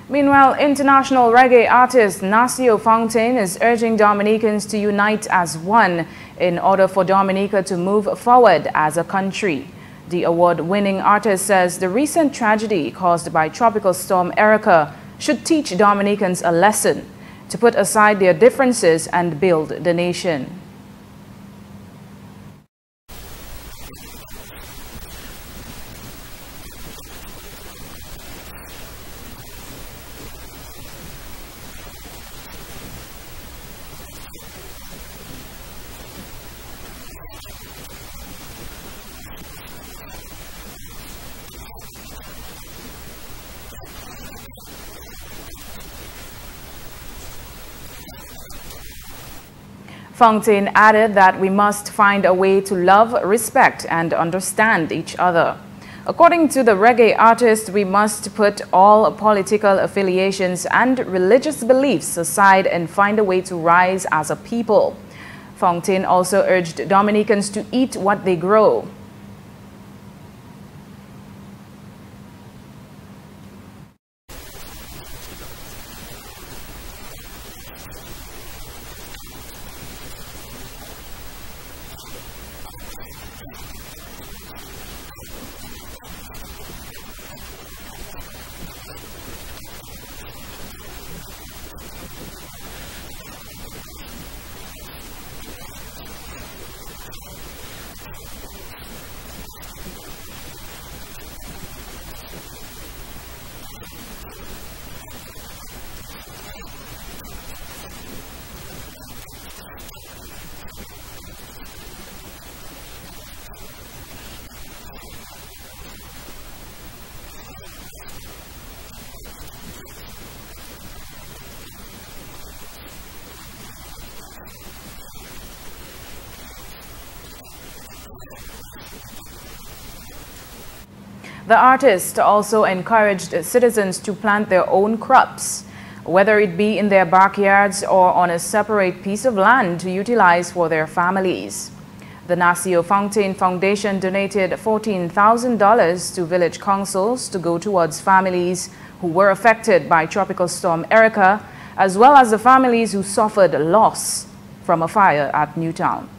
Meanwhile, international reggae artist Nacio Fontaine is urging Dominicans to unite as one in order for Dominica to move forward as a country. The award-winning artist says the recent tragedy caused by Tropical Storm Erika should teach Dominicans a lesson to put aside their differences and build the nation. Fontaine added that we must find a way to love, respect, and understand each other. According to the reggae artist, we must put all political affiliations and religious beliefs aside and find a way to rise as a people. Fontaine also urged Dominicans to eat what they grow. The artist also encouraged citizens to plant their own crops, whether it be in their backyards or on a separate piece of land to utilize for their families. The Nacio Fontaine Foundation donated $14,000 to village councils to go towards families who were affected by Tropical Storm Erika, as well as the families who suffered loss from a fire at Newtown.